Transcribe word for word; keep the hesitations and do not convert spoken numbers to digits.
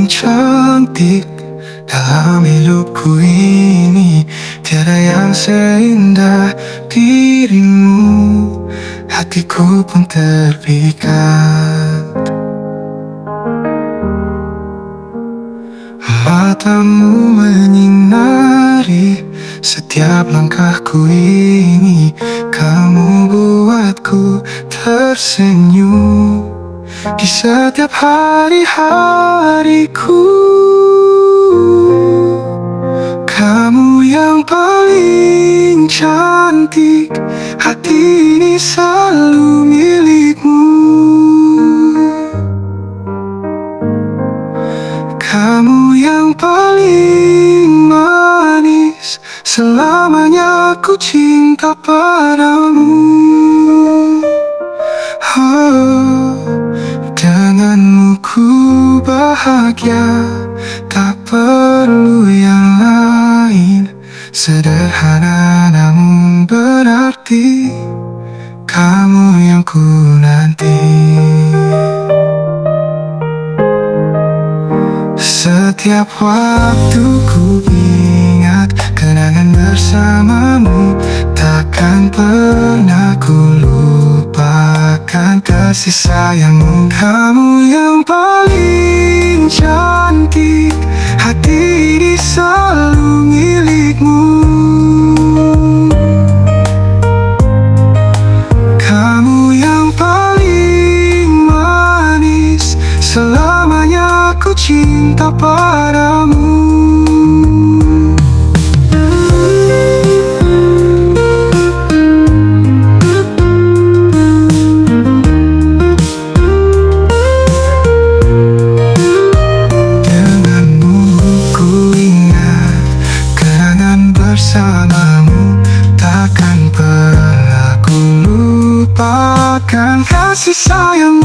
cantik dalam hidupku ini. Tiada yang seindah dirimu, hatiku pun terpikat. Matamu menyinari setiap langkahku ini. Kamu buatku tersenyum di setiap hari-hariku. Kamu yang paling cantik, hati ini selalu milikmu. Kamu yang paling manis, selamanya ku cinta padamu. Oh, denganmu ku bahagia, tak perlu yang lain. Sederhana namun berarti, kamu yang ku nanti. Setiap waktu ku ingat kenangan bersamamu, takkan pernah ku lupakan kasih sayangmu. Kamu yang paling cantik, hati ini selalu milikmu. Kamu yang paling manis, selamanya ku cinta padamu. Denganmu ku ingat kenangan bersamamu, takkan pernah ku lupakan kasih sayang.